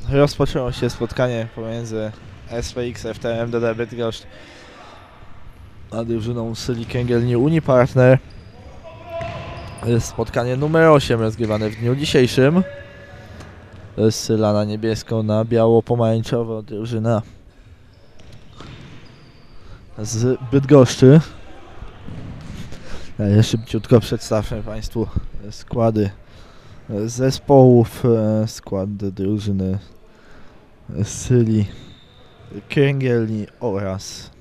rozpoczęło się spotkanie pomiędzy SPX FT MDD Bydgoszcz a drużyną Syli Kęgielni Unipartner. Jest spotkanie numer 8 rozgrywane w dniu dzisiejszym. Syla na niebiesko, na biało-pomarańczowo, drużyna z Bydgoszczy. Szybciutko przedstawmy Państwu składy zespołów, skład drużyny Syli Kęgielni oraz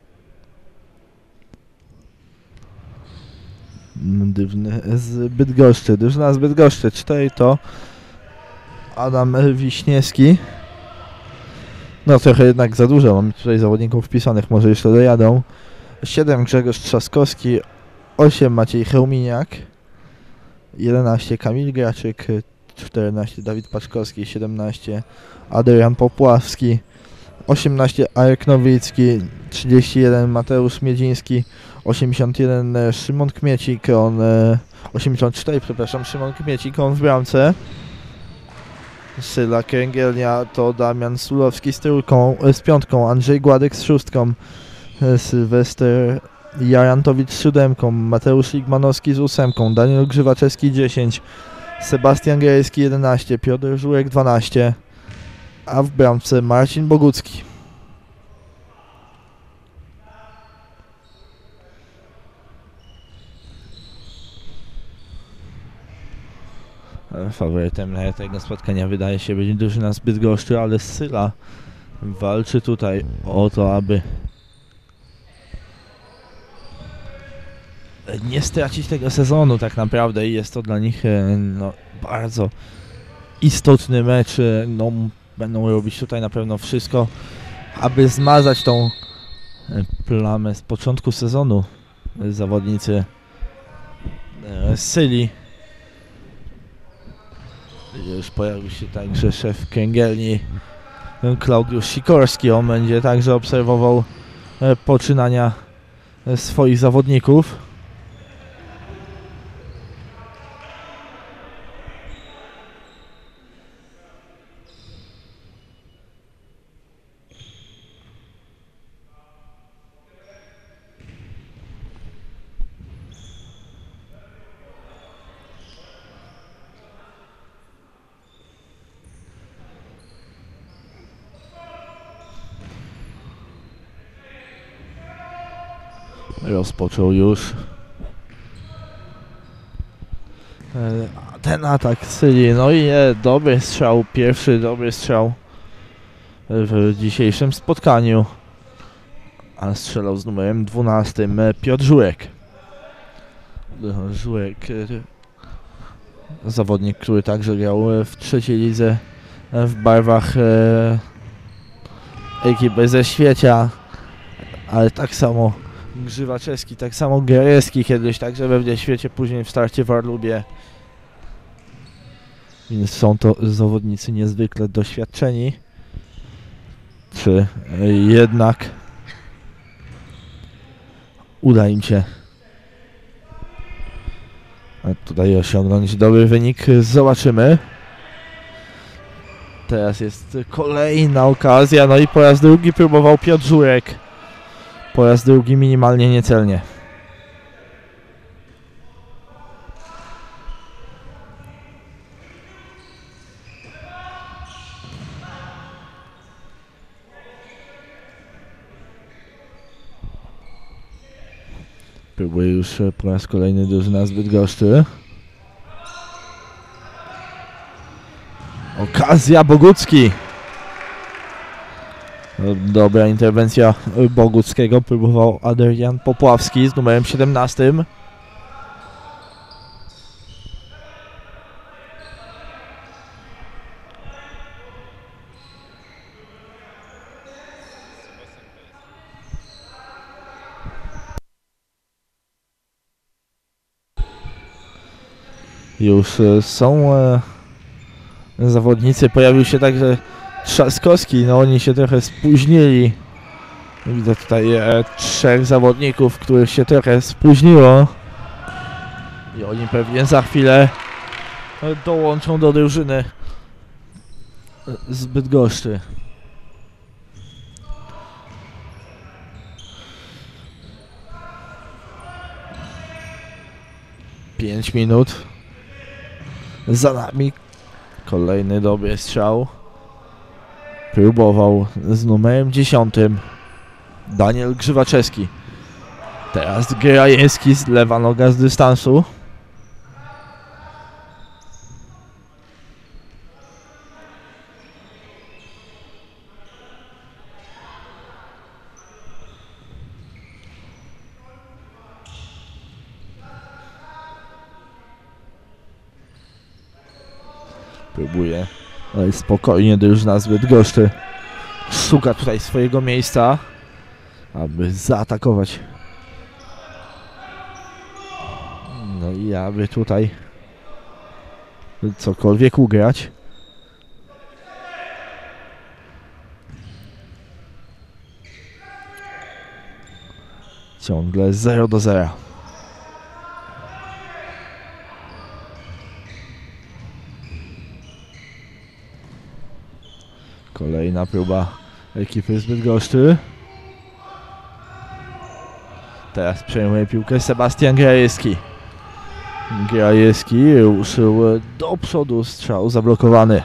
z Bydgoszczy. Drużyna z Bydgoszczy 4 to Adam Wiśniewski. No trochę jednak za dużo, mam tutaj zawodników wpisanych, może jeszcze dojadą. 7 Grzegorz Trzaskowski, 8 Maciej Chełminiak, 11 Kamil Graczyk, 14 Dawid Paczkowski, 17 Adrian Popławski, 18 Arek Nowicki, 31 Mateusz Miedziński, 81 Szymon Kmiecik, 84 przepraszam, Szymon Kmiecik, on w bramce. Syla Kęgielnia to Damian Sulowski z piątką, Andrzej Gładek z szóstką, Sylwester Jarantowicz z 7, Mateusz Ligmanowski z 8, Daniel Grzywaczewski 10, Sebastian Grejski 11, Piotr Żurek 12, a w bramce Marcin Bogucki. Faworytem tego spotkania wydaje się być drużyna z Bydgoszczy, ale Syla walczy tutaj o to, aby nie stracić tego sezonu tak naprawdę i jest to dla nich bardzo istotny mecz. Będą robić tutaj na pewno wszystko, aby zmazać tą plamę z początku sezonu zawodnicy Syli. Już pojawił się także szef Kęgielni Klaudiusz Sikorski. On będzie także obserwował poczynania swoich zawodników. Rozpoczął już ten atak Syli. No i dobry strzał, pierwszy dobry strzał w dzisiejszym spotkaniu. A strzelał z numerem 12 Piotr Żurek. Żurek, zawodnik, który także grał w trzeciej lidze w barwach ekipy ze Świecia, ale tak samo Grzywaczewski, tak samo Gereski kiedyś, także we Świecie, później w starcie w Arlubie. Więc są to zawodnicy niezwykle doświadczeni. Czy jednak uda im się tutaj osiągnąć dobry wynik? Zobaczymy. Teraz jest kolejna okazja, no i po raz drugi próbował Piotr Żurek. Po raz drugi minimalnie niecelnie. Próbuje już po raz kolejny drużyna z Bydgoszczy. Okazja Bogucki. Dobra interwencja Boguckiego. Próbował Adrian Popławski z numerem 17. Już są zawodnicy. Pojawił się także Trzaskowski, no oni się trochę spóźnili. Widzę tutaj trzech zawodników, których się trochę spóźniło. I oni pewnie za chwilę dołączą do drużyny z Bydgoszczy. Pięć minut za nami. Kolejny dobry strzał. Próbował z numerem 10 Daniel Grzywaczewski. Teraz Grajewski, z lewa noga z dystansu. Próbuje, ale spokojnie drużyna z Bydgoszczy szuka tutaj swojego miejsca, aby zaatakować. No i aby tutaj cokolwiek ugrać. Ciągle 0-0. Kolejna próba ekipy z Bydgoszczy. Teraz przejmuje piłkę Sebastian Grajewski. Grajewski ruszył do przodu, strzał zablokowany.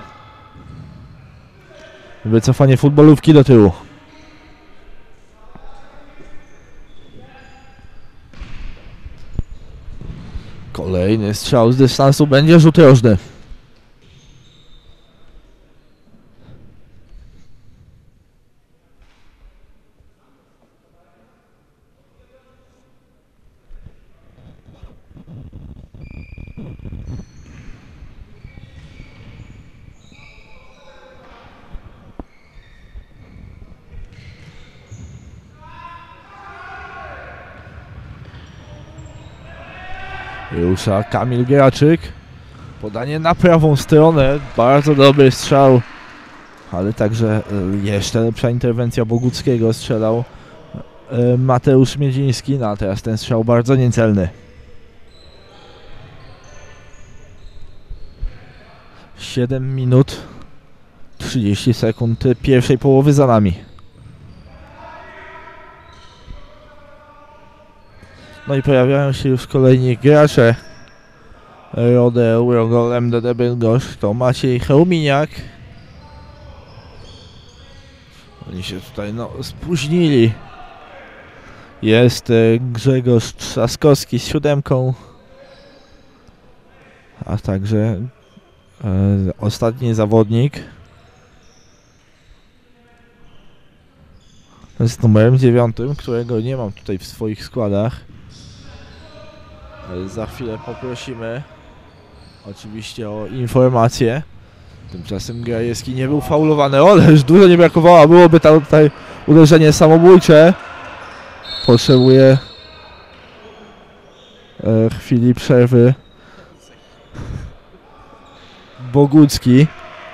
Wycofanie futbolówki do tyłu. Kolejny strzał z dystansu, będzie rzut rożny. Rusza Kamil Graczyk. Podanie na prawą stronę. Bardzo dobry strzał. Ale także jeszcze lepsza interwencja Boguckiego. Strzelał Mateusz Miedziński. No a teraz ten strzał bardzo niecelny. 7 minut 30 sekund pierwszej połowy za nami. No i pojawiają się już kolejni gracze Rode Eurogol MDD Bydgoszcz. To Maciej Chełminiak. Oni się tutaj spóźnili. Jest Grzegorz Trzaskowski z 7. A także ostatni zawodnik z numerem 9, którego nie mam tutaj w swoich składach. Za chwilę poprosimy oczywiście o informację. Tymczasem Grajewski nie był faulowany. Ależ dużo nie brakowało. Byłoby tam tutaj uderzenie samobójcze. Potrzebuje chwili przerwy Bogucki.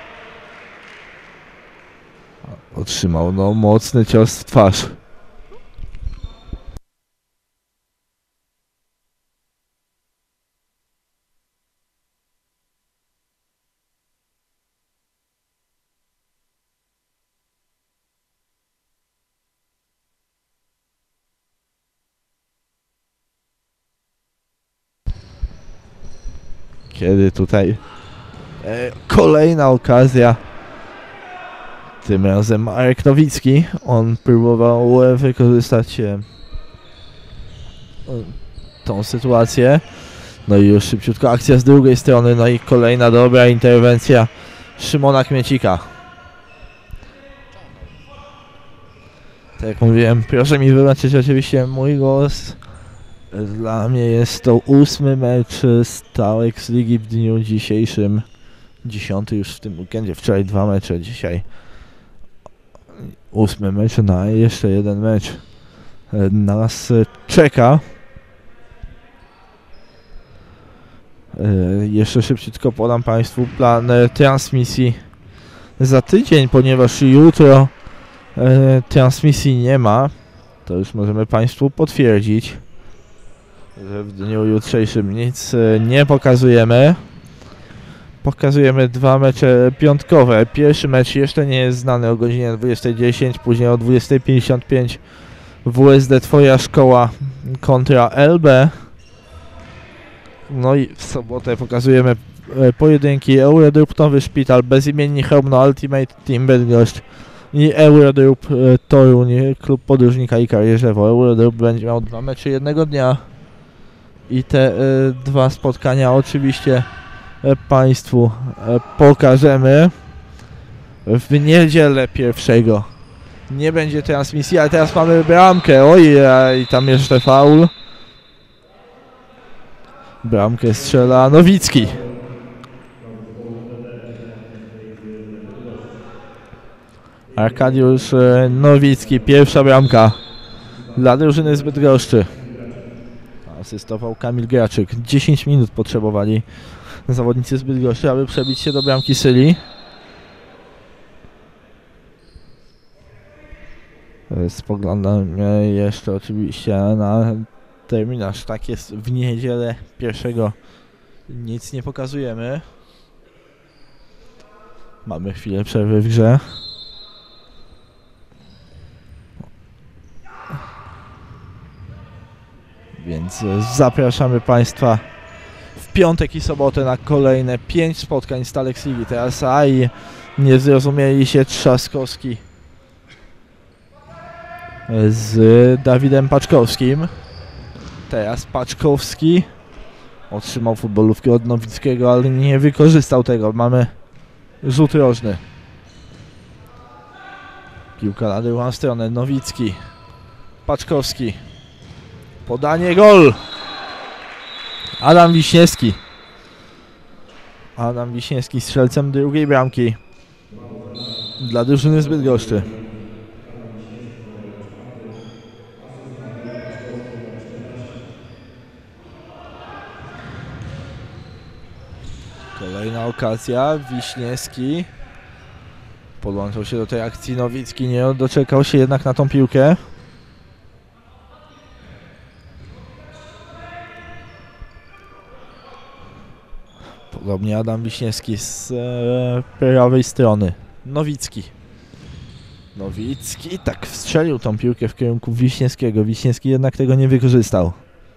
Otrzymał mocny cios w twarz. Kiedy tutaj kolejna okazja. Tym razem Marek Nowicki. On próbował wykorzystać tą sytuację. No i już szybciutko akcja z drugiej strony. No i kolejna dobra interwencja Szymona Kmiecika. Tak jak mówiłem, proszę mi wybaczyć oczywiście mój głos. Dla mnie jest to 8. mecz stałek z ligi w dniu dzisiejszym. 10 już w tym weekendzie, wczoraj 2 mecze, dzisiaj 8 mecz, na jeszcze jeden mecz nas czeka. Jeszcze szybciutko podam Państwu plan transmisji za tydzień, ponieważ jutro transmisji nie ma. To już możemy Państwu potwierdzić, że w dniu jutrzejszym nic nie pokazujemy. pokazujemy dwa mecze piątkowe. Pierwszy mecz jeszcze nie jest znany, o godzinie 20:10, później o 20:55 WSD Twoja Szkoła kontra LB. No i w sobotę pokazujemy pojedynki Eurodrup Nowy Szpital, Bezimienni Chełmno Ultimate Team Bydgoszcz i Eurodrup Toruń, klub podróżnika i karierzewo. Eurodrup będzie miał dwa mecze jednego dnia i te dwa spotkania oczywiście Państwu pokażemy w niedzielę 1. Nie będzie transmisji, ale teraz mamy bramkę. Oj, i tam jeszcze faul. Bramkę strzela Nowicki. Arkadiusz Nowicki, pierwsza bramka dla drużyny z Bydgoszczy. Asystował Kamil Graczyk. 10 minut potrzebowali zawodnicy z Bydgoszczy, aby przebić się do bramki Syli. Spoglądamy jeszcze oczywiście na terminarz. Tak jest, w niedzielę 1. Nic nie pokazujemy. Mamy chwilę przerwy w grze. Więc zapraszamy Państwa w piątek i sobotę na kolejne 5 spotkań z Talex Ligi. Teraz nie zrozumieli się Trzaskowski z Dawidem Paczkowskim. Teraz Paczkowski otrzymał futbolówkę od Nowickiego, ale nie wykorzystał tego. Mamy rzut rożny. Piłka na drugą stronę. Nowicki. Paczkowski. Podanie, gol! Adam Wiśniewski. Adam Wiśniewski strzelcem drugiej bramki dla drużyny z Bydgoszczy. Kolejna okazja. Wiśniewski podłączył się do tej akcji. Nowicki nie doczekał się jednak na tą piłkę. Podobnie Adam Wiśniewski z prawej strony. Nowicki. Nowicki tak wstrzelił tą piłkę w kierunku Wiśniewskiego. Wiśniewski jednak tego nie wykorzystał.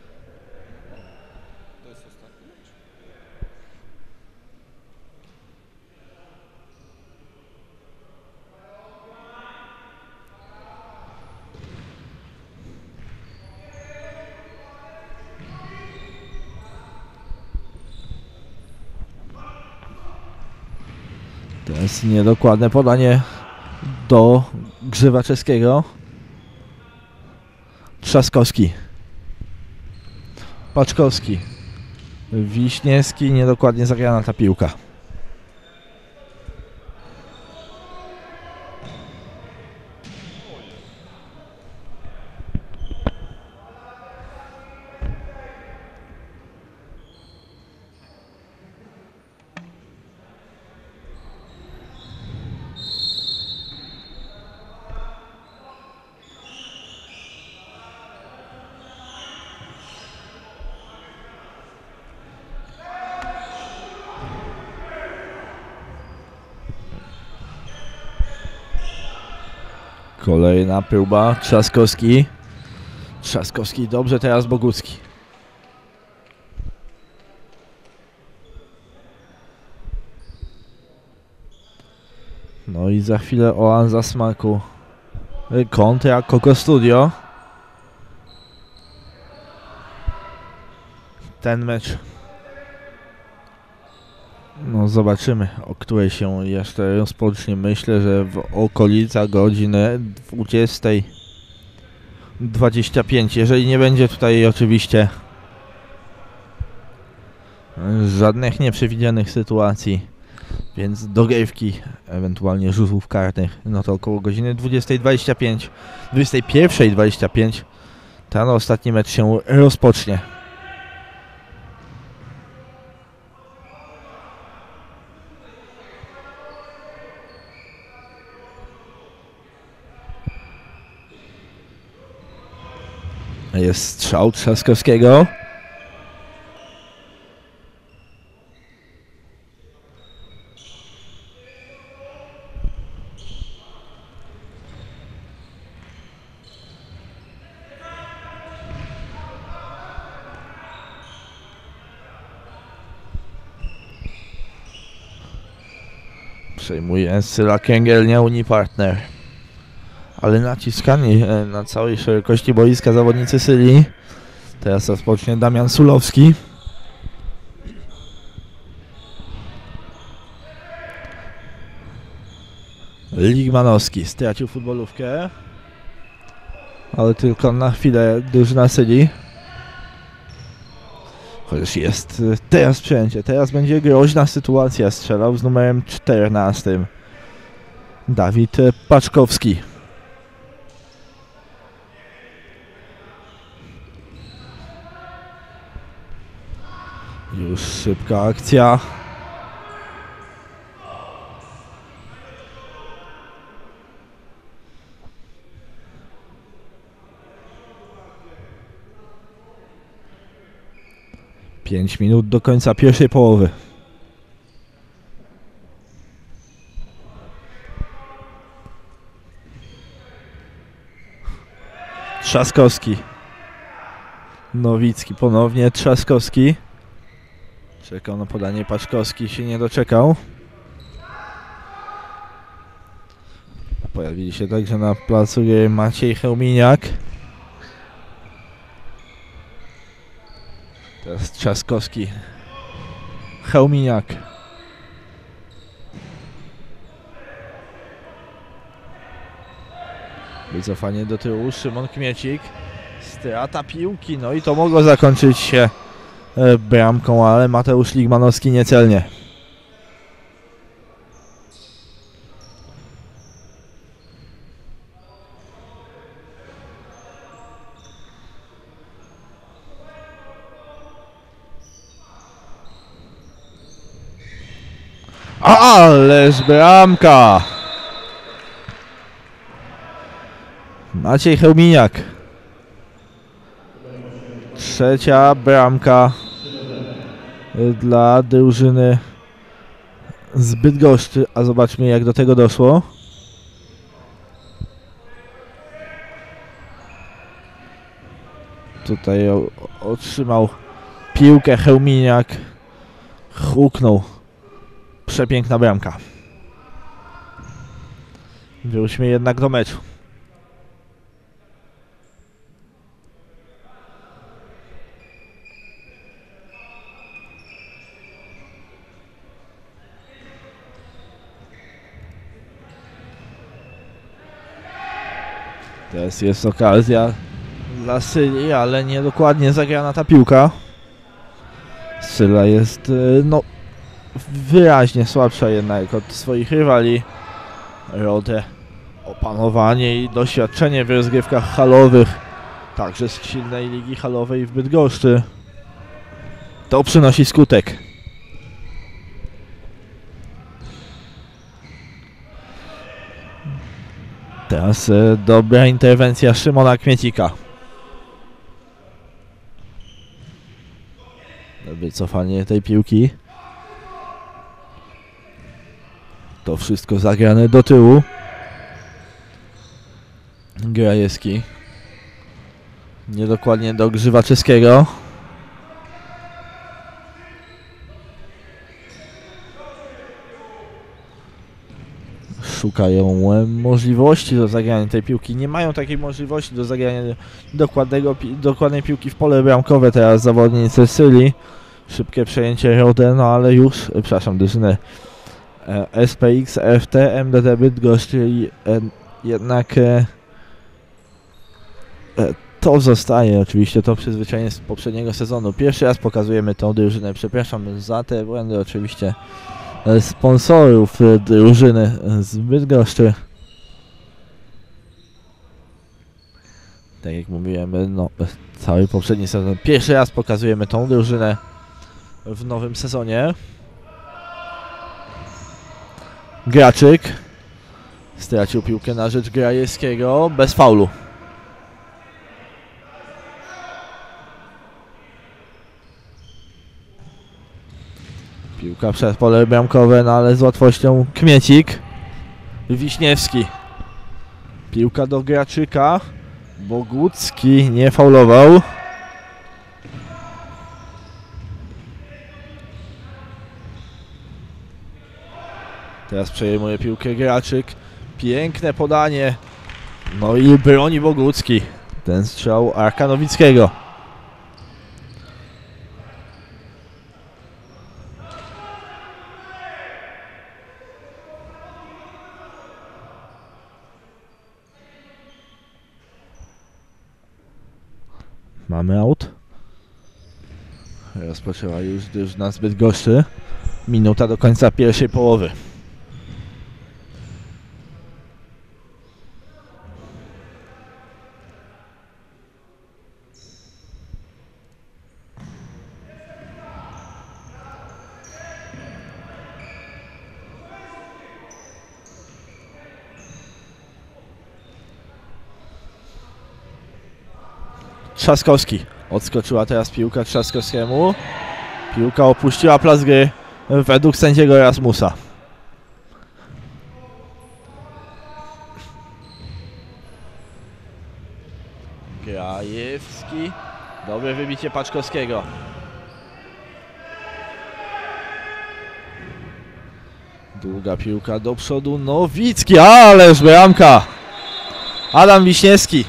To jest niedokładne podanie do Grzywaczewskiego. Trzaskowski. Paczkowski. Wiśniewski, niedokładnie zagrana ta piłka. Kolejna próba. Trzaskowski. Trzaskowski dobrze, teraz Bogucki. No i za chwilę oaza smaku. Kontra Koko Studio. Ten mecz. No zobaczymy, o której się jeszcze rozpocznie. Myślę, że w okolicach godziny 20:25. Jeżeli nie będzie tutaj oczywiście żadnych nieprzewidzianych sytuacji, więc dogrywki, ewentualnie rzutów karnych, no to około godziny 20:25, 21:25 ten ostatni mecz się rozpocznie. Jest strzał Trzaskowskiego. Przejmuje Syla Kęgiel, nie Unipartner. Ale naciskani na całej szerokości boiska zawodnicy Syli. Teraz rozpocznie Damian Sulowski. Ligmanowski stracił futbolówkę. Ale tylko na chwilę drużyna Syli. Chociaż jest teraz przejęcie. Teraz będzie groźna sytuacja. Strzelał z numerem 14. Dawid Paczkowski. Już szybka akcja. Pięć minut do końca pierwszej połowy. Trzaskowski. Nowicki ponownie. Trzaskowski. Czekał na podanie. Paczkowski się nie doczekał. Pojawili się także na placu Maciej Chełminiak. Teraz Trzaskowski. Chełminiak. Wycofanie do tyłu. Szymon Kmiecik. Strata piłki. No i to mogło zakończyć się bramką, ale Mateusz Ligmanowski niecelnie. Ależ bramka! Maciej Chełminiak. Trzecia bramka dla drużyny z Bydgoszczy, a zobaczmy jak do tego doszło. Tutaj otrzymał piłkę Chełminiak, huknął. Przepiękna bramka. Wróćmy jednak do meczu. Teraz jest okazja dla Syli, ale niedokładnie zagrana ta piłka. Syla jest no wyraźnie słabsza jednak od swoich rywali. Rodę, opanowanie i doświadczenie w rozgrywkach halowych, także z silnej ligi halowej w Bydgoszczy. To przynosi skutek. Teraz dobra interwencja Szymona Kmiecika. Wycofanie tej piłki. To wszystko zagrane do tyłu. Grajewski. Niedokładnie do Grzywaczewskiego. Szukają możliwości do zagrania tej piłki. Nie mają takiej możliwości do zagrania dokładnej piłki w pole bramkowe teraz zawodnicy Syli. Szybkie przejęcie Rodę, no ale już, przepraszam, drużynę SPX, FT, MDT Bydgoszcz, czyli jednak to zostaje oczywiście, to przyzwyczajenie z poprzedniego sezonu. Pierwszy raz pokazujemy tą drużynę, przepraszam za te błędy oczywiście sponsorów drużyny z Bydgoszczy. Tak jak mówiłem, no cały poprzedni sezon. Pierwszy raz pokazujemy tą drużynę w nowym sezonie. Graczyk stracił piłkę na rzecz Grajewskiego bez faulu. Piłka przez pole bramkowe, no ale z łatwością Kmiecik. Wiśniewski. Piłka do Graczyka. Bogucki nie faulował. Teraz przejmuje piłkę Graczyk. Piękne podanie. No i broni Bogucki. Ten strzał Arka Nowickiego. Mamy aut. Rozpoczęła już drużyna z Bydgoszczy. Minuta do końca pierwszej połowy. Trzaskowski. Odskoczyła teraz piłka Trzaskowskiemu. Piłka opuściła plac gry według sędziego Erasmusa. Grajewski. Dobre wybicie Paczkowskiego. Długa piłka do przodu. Nowicki, ależ bramka! Adam Wiśniewski.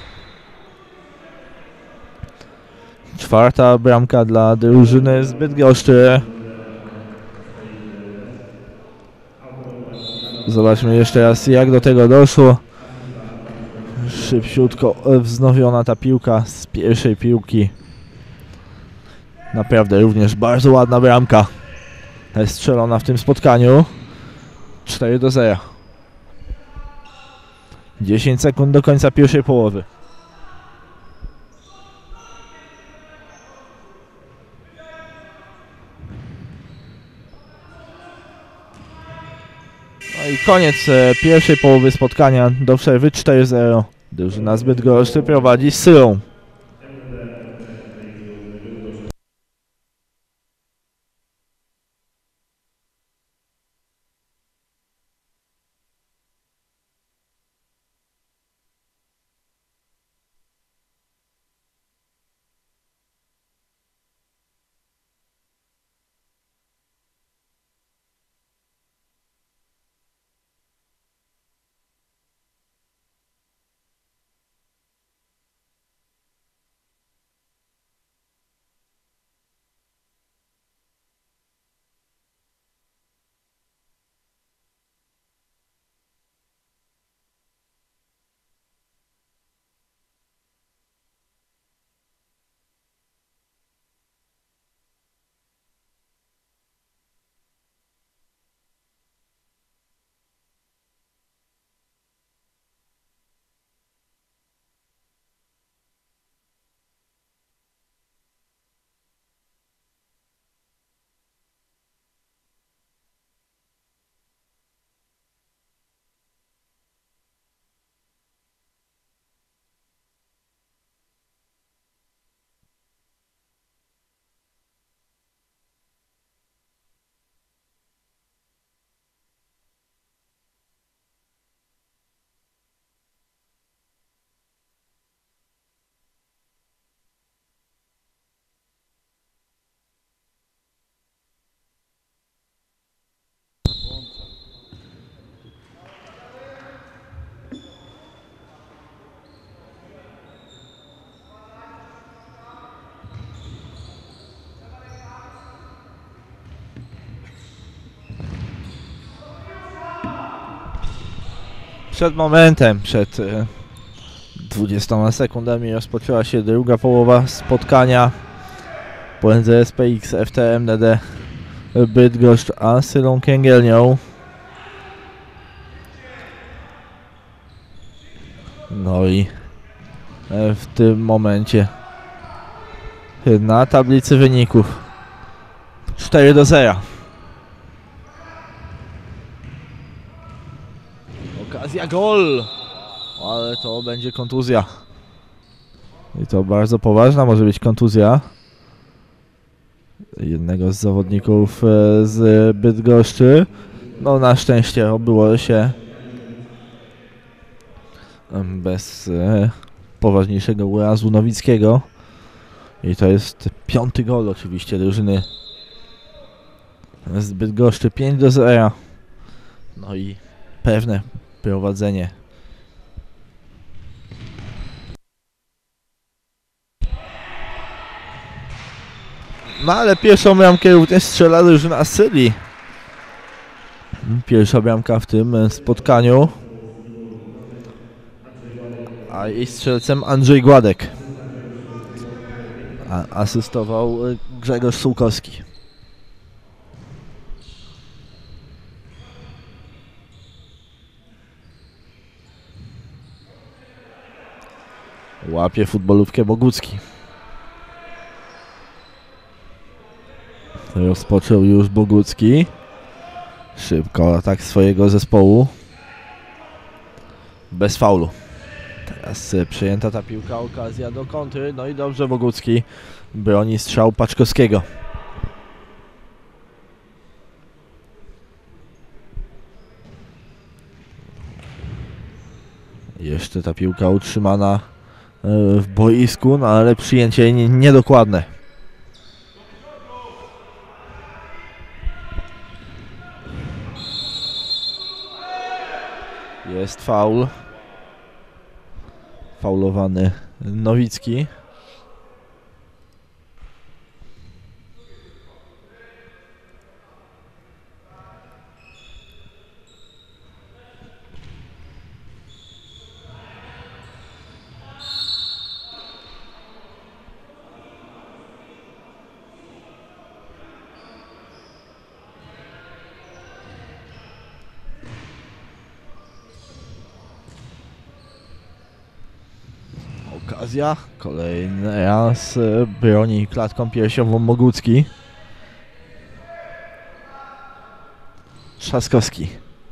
Czwarta bramka dla drużyny z Bydgoszczy. Zobaczmy jeszcze raz, jak do tego doszło. Szybciutko wznowiona ta piłka z pierwszej piłki. Naprawdę również bardzo ładna bramka strzelona w tym spotkaniu. 4-0. 10 sekund do końca pierwszej połowy. No i koniec pierwszej połowy spotkania. Do przerwy 4-0. Drużyna z Bydgoszczy prowadzi z Sylą. Przed momentem, przed 20 sekundami rozpoczęła się druga połowa spotkania pomiędzy SPX FTMDD Bydgoszcz a Sylą Kęgielnią. No i w tym momencie na tablicy wyników 4-0. Okazja, gol! Ale to będzie kontuzja. I to bardzo poważna może być kontuzja jednego z zawodników z Bydgoszczy. No na szczęście obyło się bez poważniejszego urazu Nowickiego. I to jest 5. gol oczywiście drużyny z Bydgoszczy. 5-0. No i pewne prowadzenie. No ale pierwszą bramkę również strzela drużyna Syrii. Pierwsza bramka w tym spotkaniu. A jej strzelcem Andrzej Gładek. A asystował Grzegorz Sułkowski. Łapie futbolówkę Bogucki. Rozpoczął już Bogucki. Szybko atak swojego zespołu. Bez faulu. Teraz przejęta ta piłka, okazja do kontry. No i dobrze Bogucki broni strzał Paczkowskiego. Jeszcze ta piłka utrzymana w boisku, no ale przyjęcie niedokładne. Jest faul. Faulowany Nowicki. Okazja, kolejny raz broni klatką piersiową Bogucki. Trzaskowski.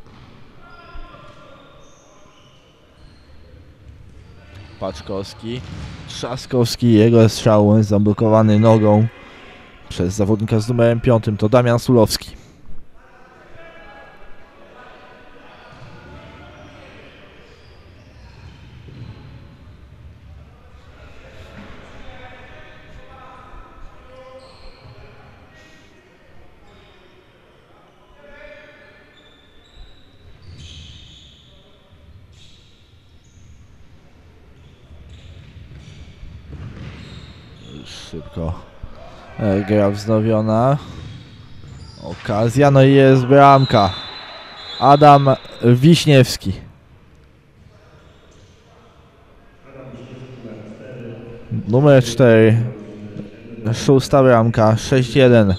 Paczkowski. Trzaskowski, jego strzał zablokowany nogą przez zawodnika z numerem 5, to Damian Sulowski. Szybko gra wznowiona. Okazja, no i jest bramka. Adam Wiśniewski. Numer 4. Szósta bramka. 6-1.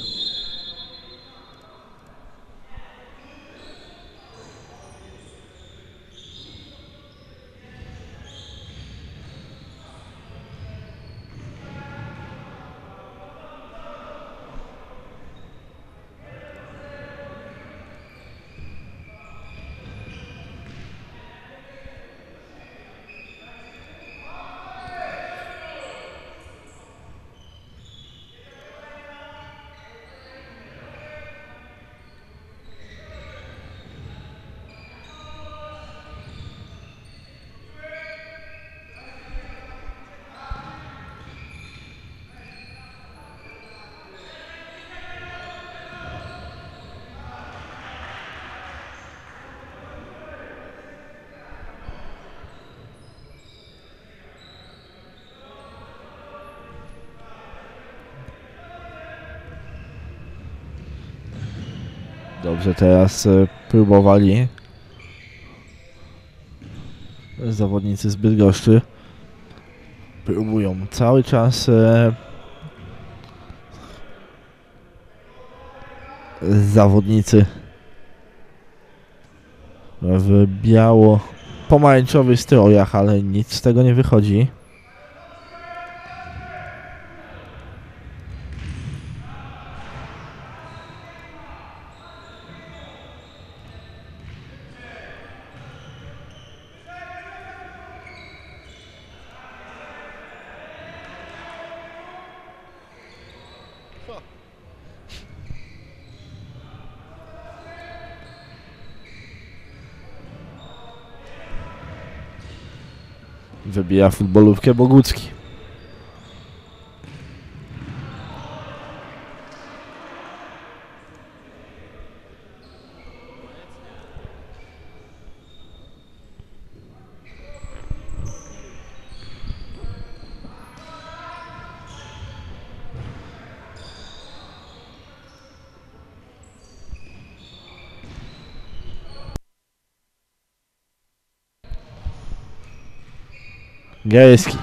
Dobrze teraz próbowali zawodnicy z Bydgoszczy. Próbują cały czas zawodnicy w biało-pomarańczowych strojach, ale nic z tego nie wychodzi. Wybija futbolówkę Bogucki. Grajewski.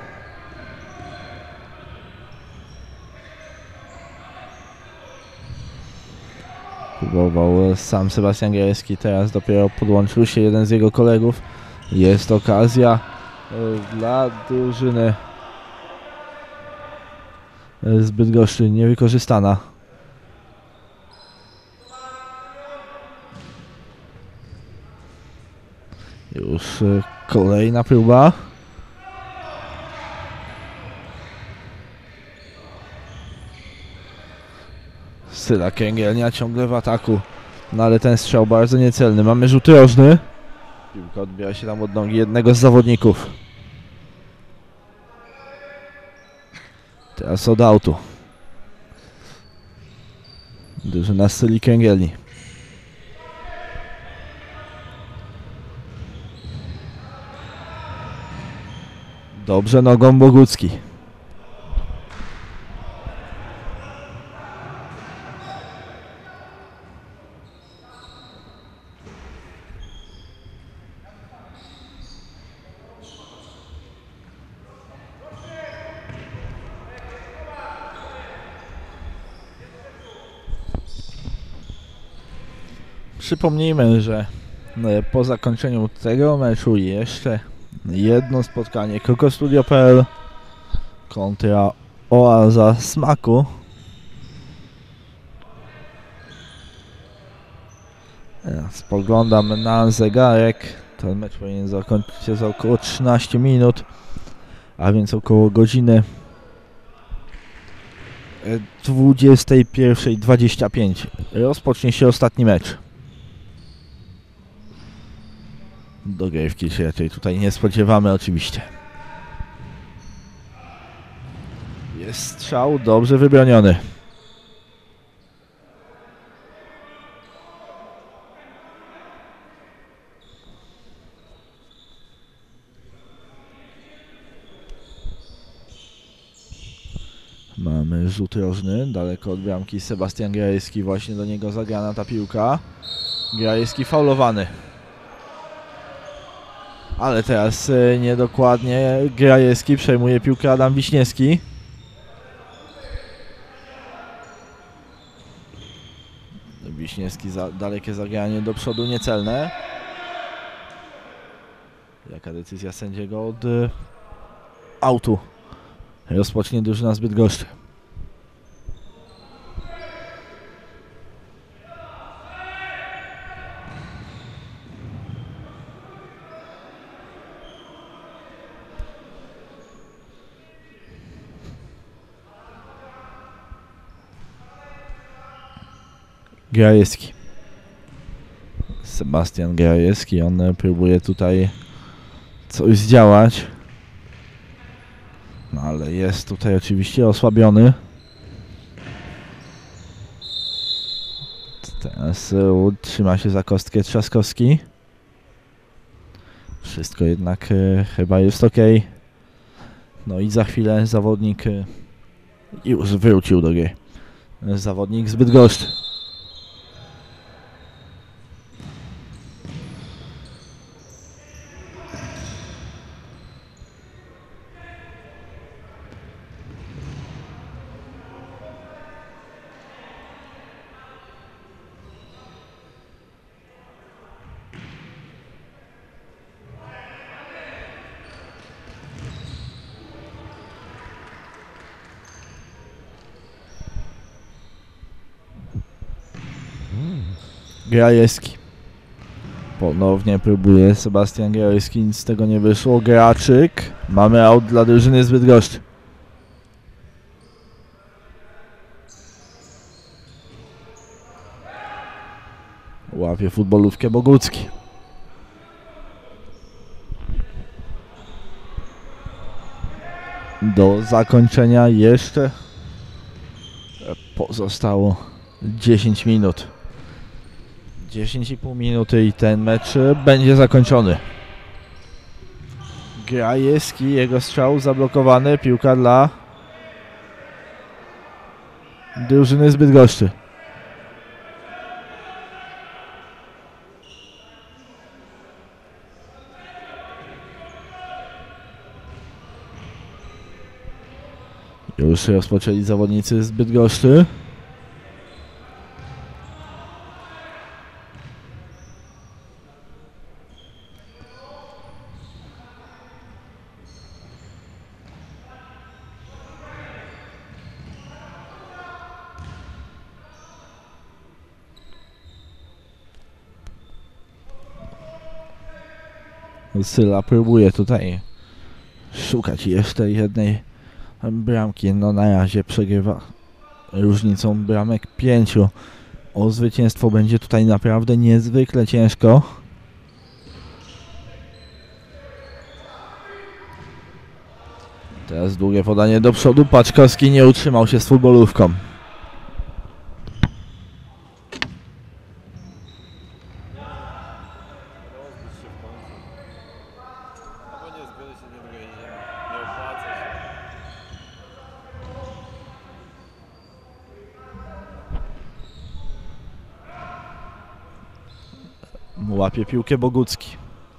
Próbował sam Sebastian Grajewski, teraz dopiero podłączył się jeden z jego kolegów. Jest okazja dla drużyny z Bydgoszczy, niewykorzystana. Już kolejna próba. Syla Kęgielnia ciągle w ataku, no ale ten strzał bardzo niecelny. Mamy rzut rożny. Piłka odbiera się tam od nogi jednego z zawodników. Teraz od autu. Drużyna Syli Kęgielni. Dobrze nogą Bogucki. Przypomnijmy, że po zakończeniu tego meczu jeszcze jedno spotkanie KokoStudio.pl kontra Oaza Smaku. Spoglądam na zegarek. Ten mecz powinien zakończyć się za około 13 minut, a więc około godziny 21:25 rozpocznie się ostatni mecz. Dogrywki się raczej tutaj nie spodziewamy oczywiście. Jest strzał dobrze wybroniony. Mamy rzut rożny, daleko od bramki. Sebastian Grajewski, właśnie do niego zagrana ta piłka. Grajewski faulowany. Ale teraz niedokładnie Grajewski przejmuje piłkę Adam Wiśniewski. Wiśniewski dalekie zagranie do przodu, niecelne. Jaka decyzja sędziego od autu? Rozpocznie drużyna z Bydgoszczy. Grajewski. Sebastian Grajewski, on próbuje tutaj coś zdziałać. No ale jest tutaj oczywiście osłabiony. Teraz trzyma się za kostkę Trzaskowski. Wszystko jednak chyba jest ok. No i za chwilę zawodnik już wrócił do gry. Zawodnik z Bydgoszczy. Grajewski. Ponownie próbuje Sebastian Grajewski, nic z tego nie wyszło. Graczyk. Mamy aut dla drużyny z Bydgoszczy. Łapie futbolówkę Bogucki. Do zakończenia jeszcze pozostało 10 minut. 10,5 minuty i ten mecz będzie zakończony. Grajewski, jego strzał zablokowany, piłka dla drużyny z Bydgoszczy. Już rozpoczęli zawodnicy z Bydgoszczy. Syla próbuje tutaj szukać jeszcze jednej bramki. No na razie przegrywa różnicą bramek 5. O zwycięstwo będzie tutaj naprawdę niezwykle ciężko. Teraz długie podanie do przodu. Paczkowski nie utrzymał się z futbolówką. Łapie piłkę Bogucki.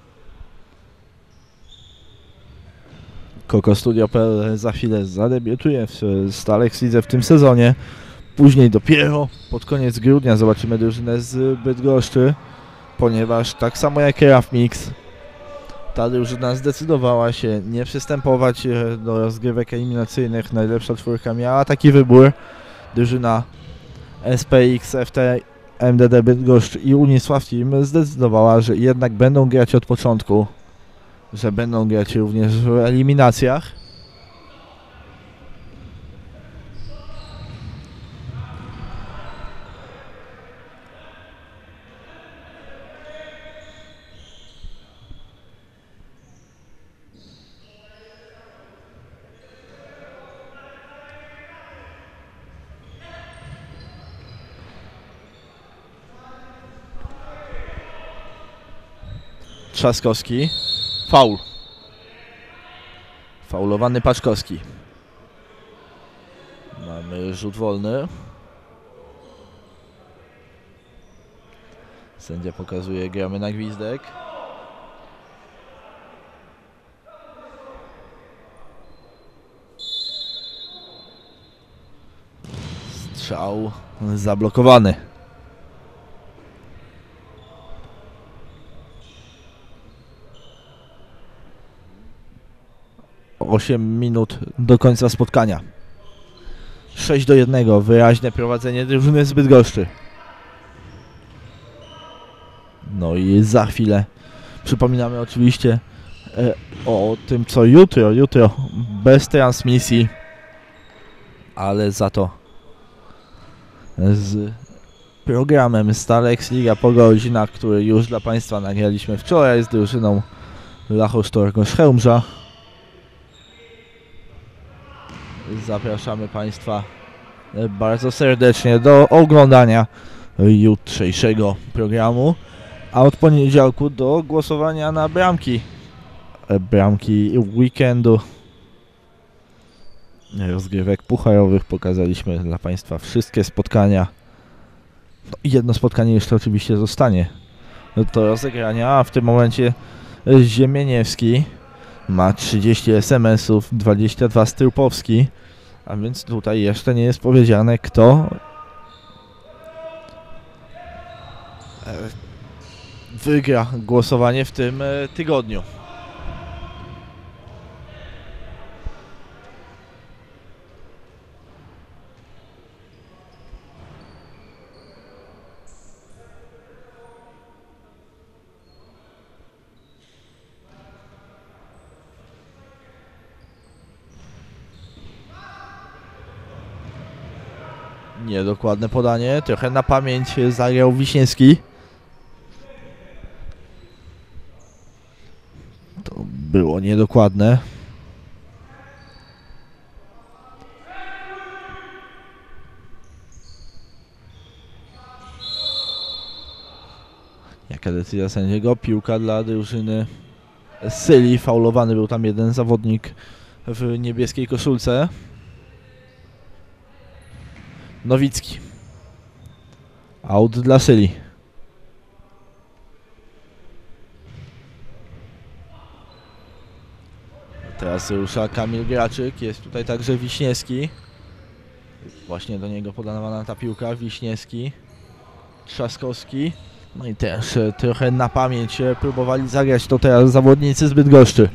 Koko Studio.pl za chwilę zadebiutuje w Stalex Lidze w tym sezonie. Później dopiero pod koniec grudnia zobaczymy drużynę z Bydgoszczy, ponieważ tak samo jak Raf Mix, ta drużyna zdecydowała się nie przystępować do rozgrywek eliminacyjnych. Najlepsza czwórka miała taki wybór. Drużyna SPX, FT, MDD Bydgoszcz i Unisław Team zdecydowała, że jednak będą grać od początku, że będą grać również w eliminacjach. Trzaskowski. Faul. Faulowany Paczkowski. Mamy rzut wolny. Sędzia pokazuje, gramy na gwizdek. Strzał zablokowany. 8 minut do końca spotkania. 6-1. Wyraźne prowadzenie drużyny z Bydgoszczy. No i za chwilę przypominamy oczywiście o tym, co jutro. Jutro bez transmisji, ale za to z programem Stalex Liga po godzinach, który już dla Państwa nagraliśmy wczoraj z drużyną Lachos-Torgosz-Chełmża. Zapraszamy Państwa bardzo serdecznie do oglądania jutrzejszego programu, a od poniedziałku do głosowania na bramki weekendu rozgrywek pucharowych. Pokazaliśmy dla Państwa wszystkie spotkania. No i jedno spotkanie jeszcze oczywiście zostanie do rozegrania, a w tym momencie Ziemieniewski ma 30 SMS-ów, 22 Strupowski, a więc tutaj jeszcze nie jest powiedziane, kto wygra głosowanie w tym tygodniu. Niedokładne podanie, trochę na pamięć zagrał Wiśniewski. To było niedokładne. Jaka decyzja sędziego? Piłka dla drużyny Syli. Faulowany był tam jeden zawodnik w niebieskiej koszulce. Nowicki. Out dla Syli. Teraz rusza Kamil Graczyk. Jest tutaj także Wiśniewski. Właśnie do niego podawana ta piłka. Wiśniewski, Trzaskowski. No i też trochę na pamięć próbowali zagrać to teraz zawodnicy z Bydgoszczy.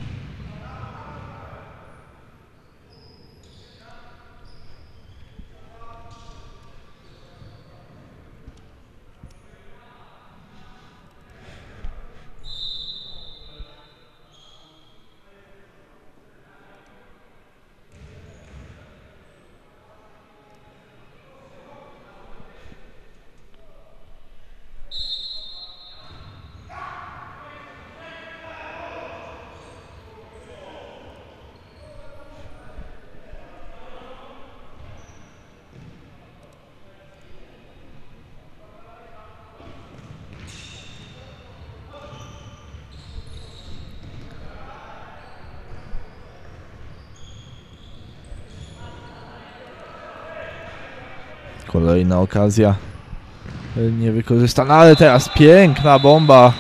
Kolejna okazja niewykorzystana, ale teraz piękna bomba.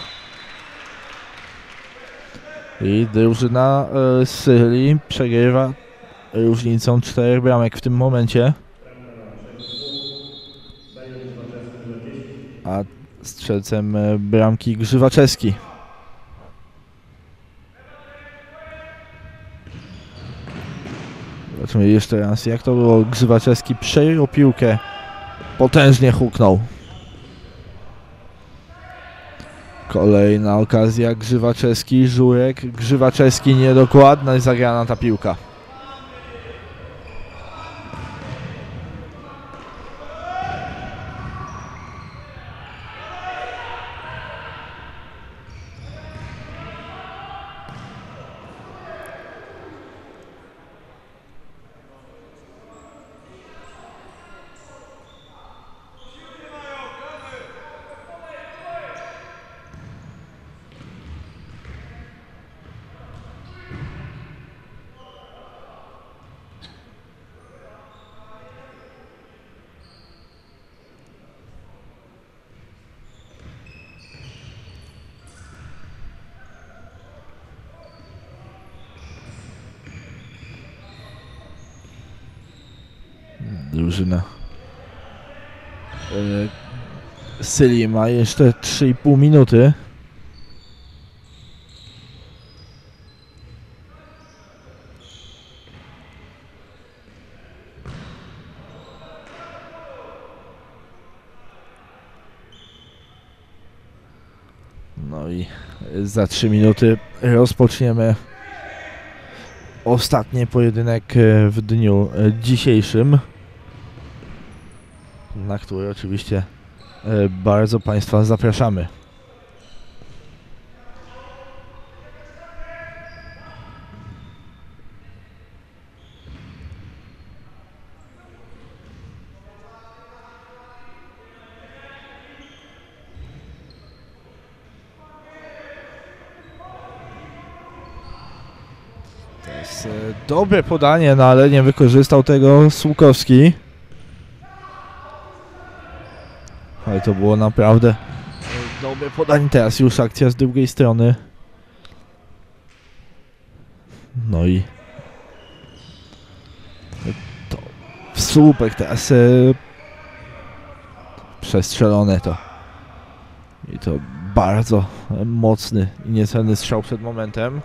I drużyna Syrii przegrywa różnicą 4 bramek w tym momencie. A strzelcem bramki Grzywaczewski. Zobaczmy jeszcze raz, jak to było. Grzywaczewski przejął piłkę, potężnie huknął. Kolejna okazja, Grzywaczewski, Żurek, Grzywaczewski, niedokładna zagrana ta piłka. Drużyna Syrii ma jeszcze 3,5 minuty. No i za 3 minuty rozpoczniemy ostatni pojedynek w dniu dzisiejszym, na który oczywiście bardzo Państwa zapraszamy. To jest dobre podanie, no ale nie wykorzystał tego Słukowski. Ale to było naprawdę dobre podanie. Teraz już akcja z drugiej strony. No i to w słupek teraz przestrzelone to. I to bardzo mocny i niecelny strzał przed momentem.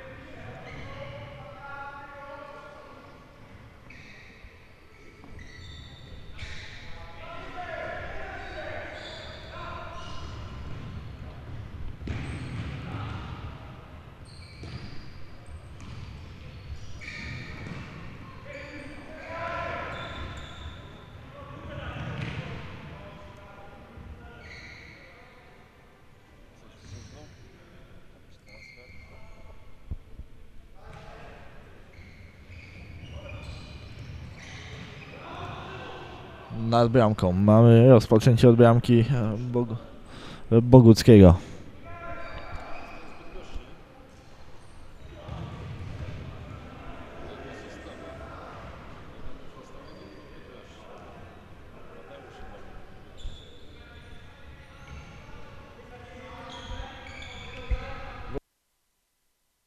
Nad bramką mamy rozpoczęcie od bramki Boguckiego.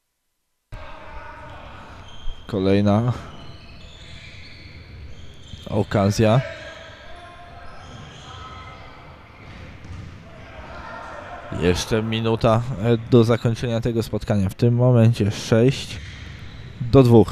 Kolejna okazja. Jeszcze minuta do zakończenia tego spotkania. W tym momencie 6-2.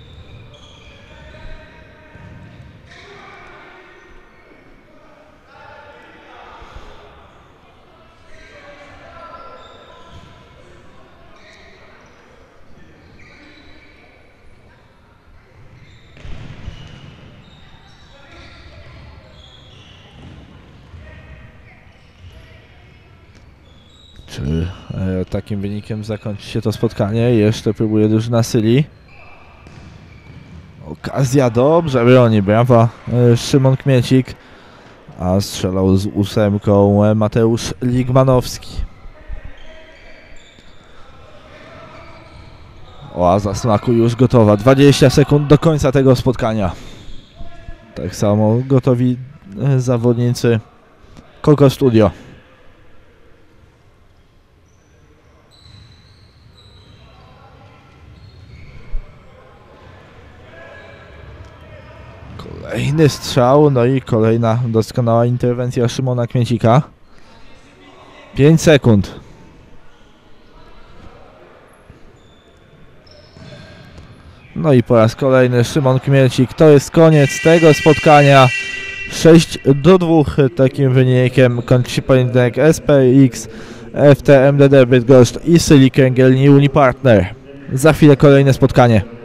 Czy takim wynikiem zakończy się to spotkanie? Jeszcze próbuje drużyna Syli. Okazja, dobrze broni, brawa Szymon Kmiecik. A strzelał z 8 Mateusz Ligmanowski. Oaza smaku już gotowa. 20 sekund do końca tego spotkania. Tak samo gotowi zawodnicy Koko Studio. Kolejny strzał, no i kolejna doskonała interwencja Szymona Kmiecika. 5 sekund. No i po raz kolejny Szymon Kmiecik. To jest koniec tego spotkania. 6-2 takim wynikiem kończy się pojedynek SPX, FT MDD Bydgoszcz i Syli Kęgiel Unipartner. Za chwilę kolejne spotkanie.